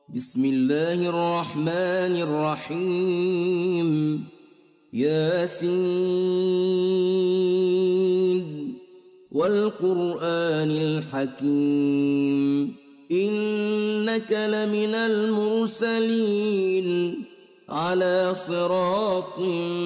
بسم الله الرحمن الرحيم ياسين والقرآن الحكيم إنك لمن المرسلين على صراط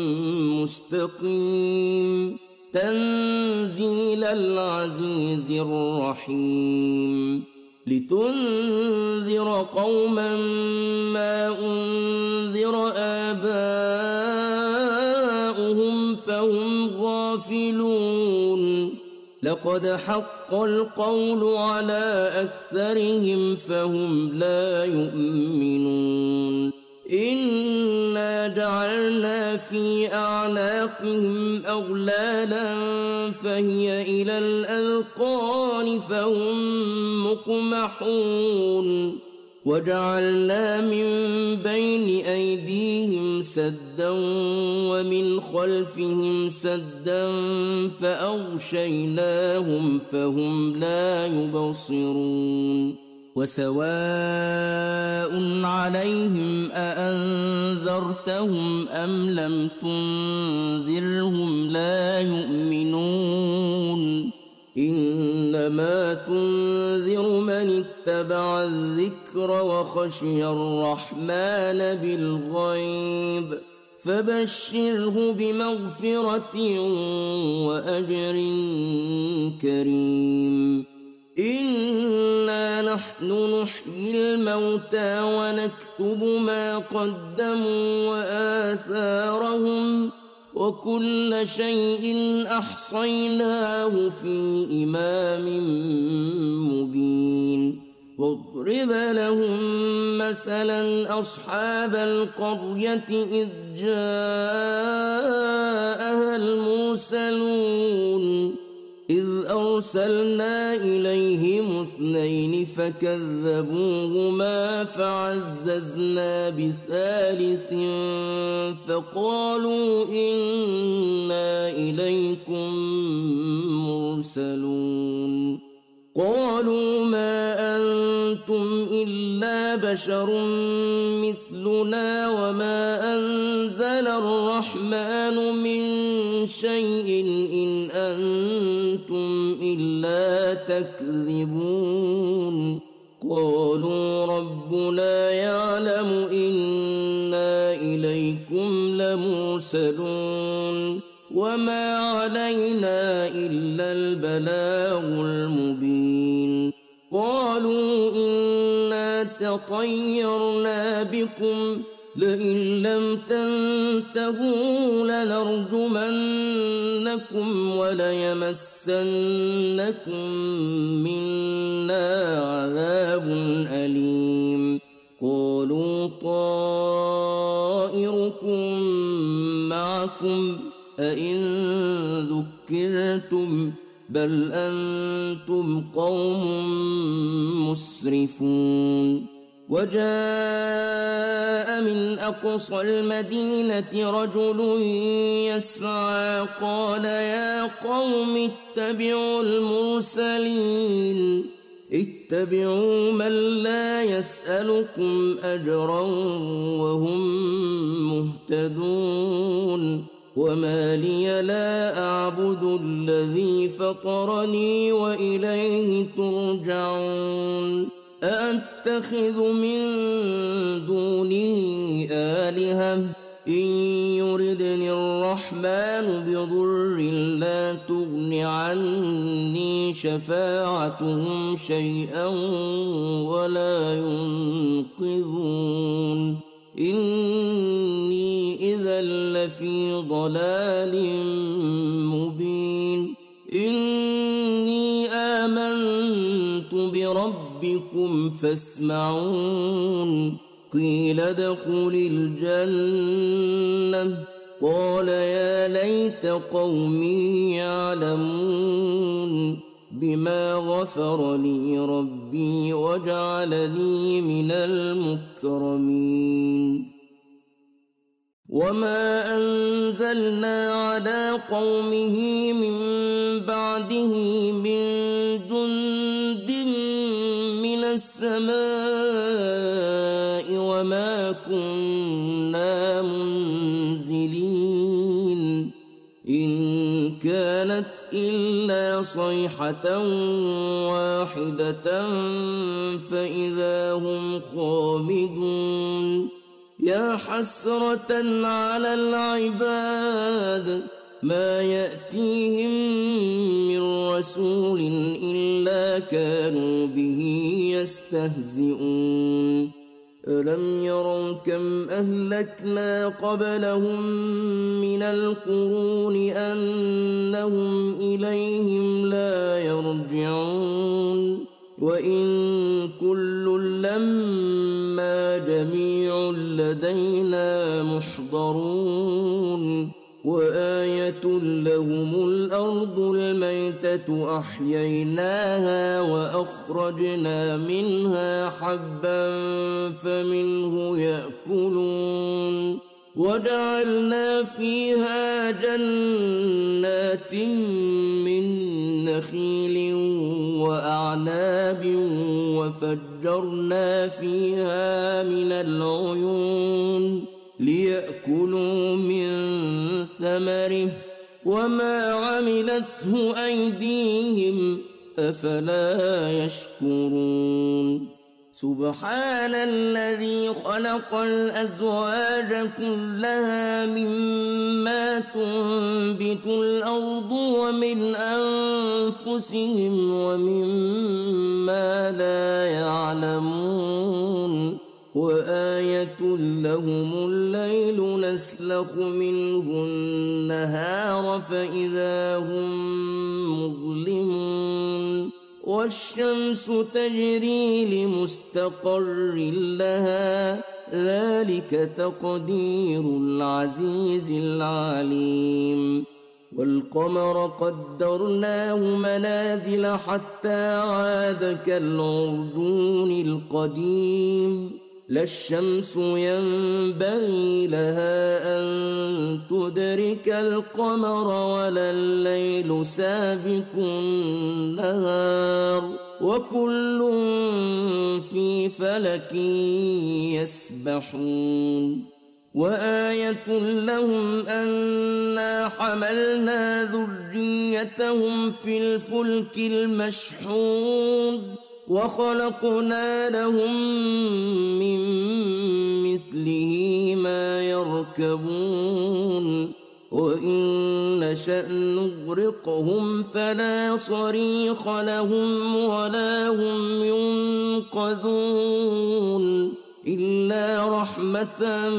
مستقيم تنزيل العزيز الرحيم لتنذر قوما ما أنذر آباؤهم فهم غافلون لقد حق القول على أكثرهم فهم لا يؤمنون إنا جعلنا في أعناقهم أغلالا فهي إلى الأذقان فهم مقمحون وجعلنا من بين أيديهم سدا ومن خلفهم سدا فأغشيناهم فهم لا يبصرون وسواء عليهم أأنذرتهم أم لم تنذرهم لا يؤمنون إنما تنذر من اتبع الذكر وخشي الرحمن بالغيب فبشره بمغفرة وأجر كريم إنا نحن نحيي الموتى ونكتب ما قدموا وآثارهم وكل شيء أحصيناه في إمام مبين واضرب لهم مثلا أصحاب القرية إذ جاءها المرسلون إذ أرسلنا إليهم اثنين فكذبوهما فعززنا بثالث فقالوا إنا إليكم مرسلون قالوا ما أنتم إلا بشر مثلنا وما أنزل الرحمن من شيء إن أنتم إلا تكذبون قالوا ربنا يعلم إنا إليكم لمرسلون وما علينا إلا البلاغ المبين قالوا إنا تطيرنا بكم لئن لم تنتهوا لنرجمنكم وليمسنكم منا عذاب أليم قالوا طائركم معكم أئن ذكرتم بل أنتم قوم مسرفون وجاء من أقصى المدينة رجل يسعى قال يا قوم اتبعوا المرسلين اتبعوا من لا يسألكم أجرا وهم مهتدون وما لي لا أعبد الذي فطرني وإليه ترجعون أأتخذ من دونه آلهة إن يردني الرحمن بضر لا تغن عني شفاعتهم شيئا ولا ينقذون إني إذا لفي ضلال مبين إني آمنت بربكم فاسمعون قيل ادخل الجنة قال يا ليت قومي يعلمون بما غفر لي ربي وجعلني من المكرمين وما أنزلنا على قومه من بعده من جند من السماء كنا منزلين إن كانت إلا صيحة واحدة فإذا هم خامدون يا حسرة على العباد ما يأتيهم من رسول إلا كانوا به يستهزئون ألم يروا كم أهلكنا قبلهم من القرون أنهم إليهم لا يرجعون وإن كل لما جميع لدينا محضرون وآية لهم الأرض الميتة أحييناها وأخرجنا منها حبا فمنه يأكلون وجعلنا فيها جنات من نخيل وأعناب وفجرنا فيها من العيون ليأكلوا من ثمره وما عملته أيديهم أفلا يشكرون سبحان الذي خلق الأزواج كلها مما تنبت الأرض ومن أنفسهم ومما لا يعلمون وآية لهم الليل نسلخ منه النهار فإذا هم مظلمون والشمس تجري لمستقر لها ذلك تقدير العزيز العليم والقمر قدرناه منازل حتى عاد كالعرجون القديم لا الشمس ينبغي لها أن تدرك القمر ولا الليل سابق النهار وكل في فلك يسبحون وآية لهم أنا حملنا ذريتهم في الفلك المشحون وخلقنا لهم من مثله ما يركبون وإن نشأ نغرقهم فلا صريخ لهم ولا هم ينقذون إلا رحمة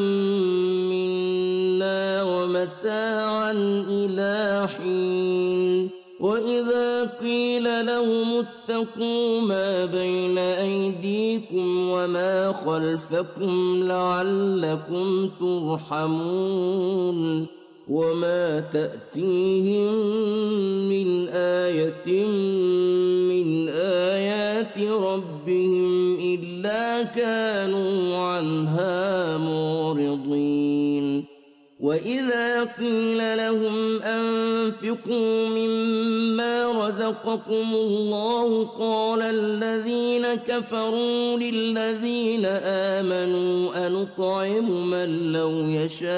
منا ومتاعا إلى حين وإذا قيل لهم اتقوا ما بين أيديكم وما خلفكم لعلكم ترحمون وما تأتيهم من آية من آيات ربهم إلا كانوا عنها معرضين وإذا قيل لهم أنفقوا مما رزقكم الله قال الذين كفروا للذين آمنوا أنطعم من لو يشاء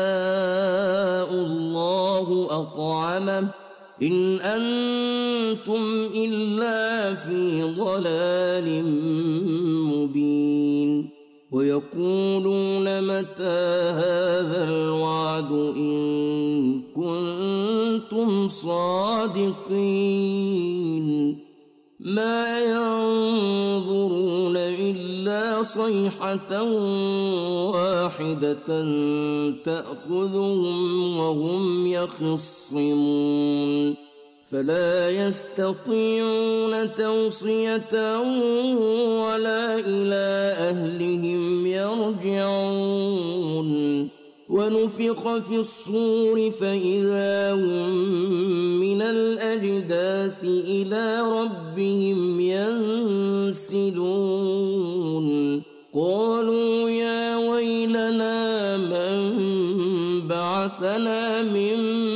الله أطعمه إن أنتم إلا في ضلال مبين ويقولون متى هذا الوعد إن كنتم صادقين ما ينظرون إلا صيحة واحدة تأخذهم وهم يخصمون فلا يستطيعون توصية ولا إلى أهلهم يرجعون ونفخ في الصور فإذا هم من الأجداث إلى ربهم ينسلون قالوا يا ويلنا من بعثنا من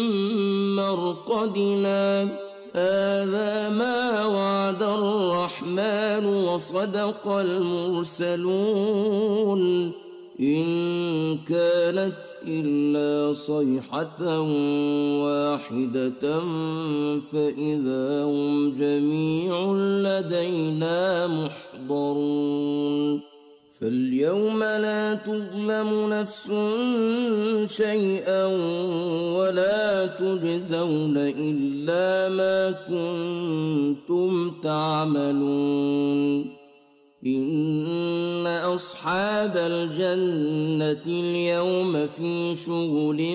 مرقدنا هذا ما وعد الرحمن وصدق المرسلون إن كانت إلا صيحة واحدة فإذا هم جميع لدينا محضرون فاليوم لا تظلم نفس شيئا ولا تجزون إلا ما كنتم تعملون إن أصحاب الجنة اليوم في شغل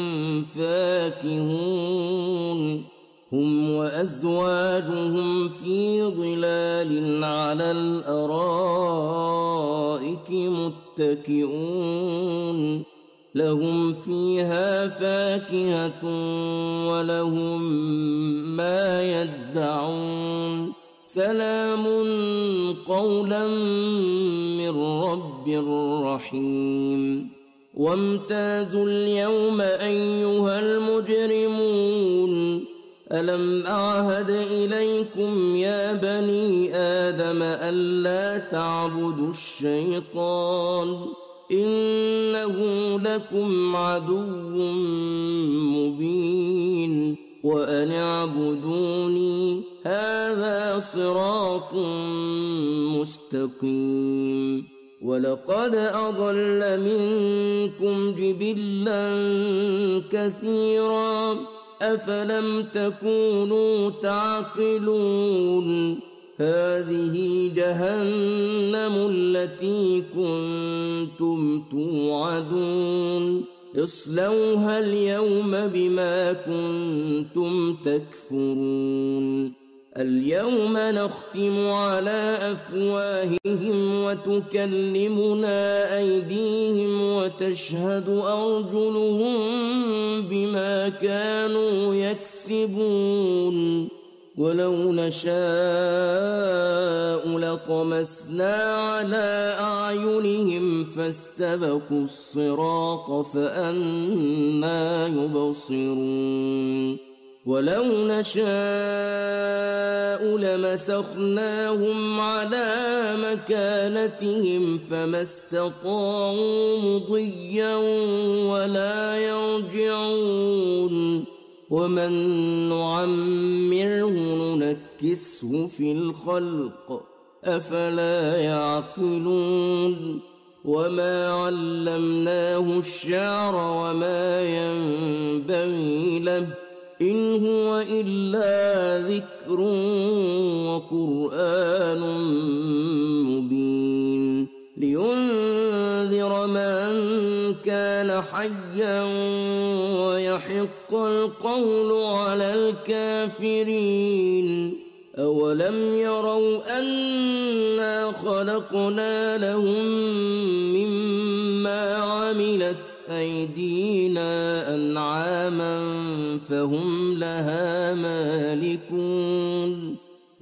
فاكهون هم وأزواجهم في ظلال على الأرائك متكئون لهم فيها فاكهة ولهم ما يدعون سلام قولا من رب رحيم وامتازوا اليوم أيها المجرمون ألم أعهد إليكم يا بني آدم ألا تعبدوا الشيطان إنه لكم عدو مبين وأن اعبدوني هذا صراط مستقيم ولقد أضل منكم جبلا كثيرا أفلم تكونوا تعقلون هذه جهنم التي كنتم توعدون اصلوها اليوم بما كنتم تكفرون اليوم نختم على أفواههم وتكلمنا أيديهم وتشهد أرجلهم بما كانوا يكسبون ولو نشاء لطمسنا على أعينهم فاستبقوا الصراط فأنى يبصرون ولو نشاء لمسخناهم على مكانتهم فما استطاعوا مضيا ولا يرجعون ومن نعمره ننكسه في الخلق أفلا يعقلون وما علمناه الشعر وما ينبغي له إن هو إلا ذكر وقرآن مبين لينذر من كان حيا ويحق القول على الكافرين أولم يروا أنا خلقنا لهم مما عملت أيدينا أنعاما فهم لها مالكون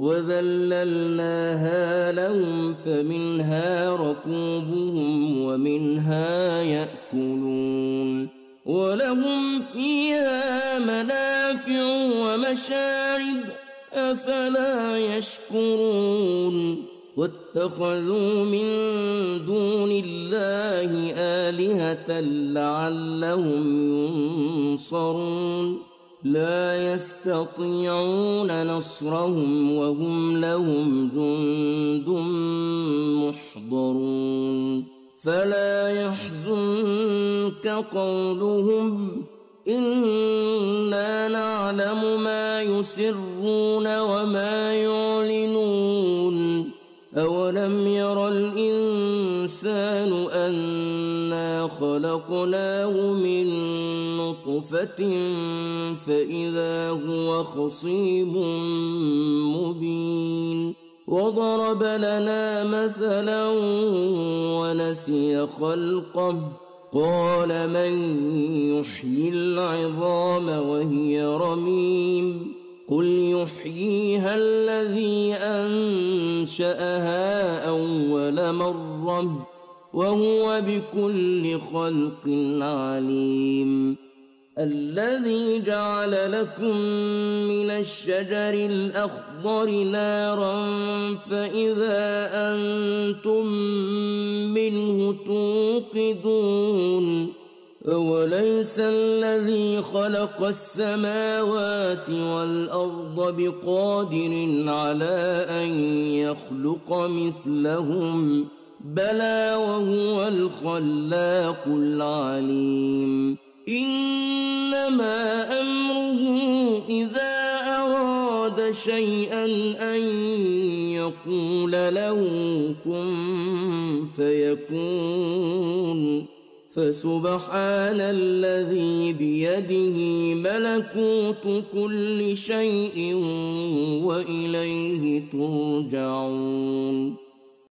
وذللناها لهم فمنها ركوبهم ومنها يأكلون ولهم فيها منافع ومشارب أفلا يشكرون واتخذوا من دون الله آلهة لعلهم ينصرون لا يستطيعون نصرهم وهم لهم جند محضرون فلا يحزنك قولهم إنا نعلم ما يسرون وما يعلنون أولم ير الإنسان أنا خلقناه من نطفة فإذا هو خصيم مبين وضرب لنا مثلا ونسي خلقه قال من يحيي العظام وهي رميم قل يحييها الذي أنشأها أول مرة وهو بكل خلق عليم الذي جعل لكم من الشجر الأخضر نارا فإذا أنتم منه توقدون أوليس الذي خلق السماوات والأرض بقادر على أن يخلق مثلهم بلى وهو الخلاق العليم إنما أمره إذا أراد شيئا أن يقول له كن فيكون فسبحان الذي بيده ملكوت كل شيء وإليه ترجعون